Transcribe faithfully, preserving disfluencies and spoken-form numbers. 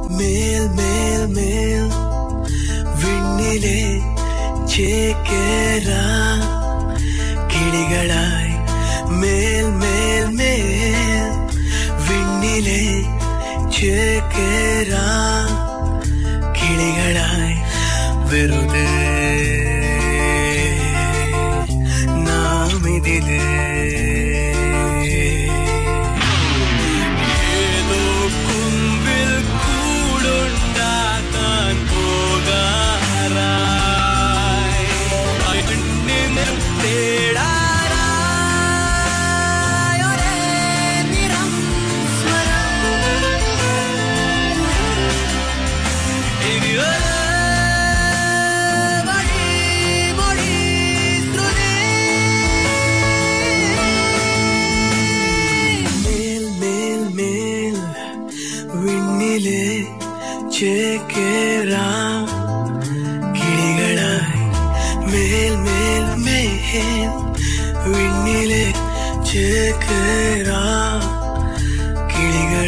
മേൽ മേൽ മേൽ വിണ്ണിലെ ചേക്കേറാ കിളികളായി മേൽ മേൽ മേൽ വിണ്ണിലെ ചേക്കേറാ കിളികളായി വെറുതെ നാം ഇതില് ചേക്കേറാ കിളികളായി മേൽ മേൽ മേൽ വിണ്ണിലെ ചേക്കേറാ കിളികൾ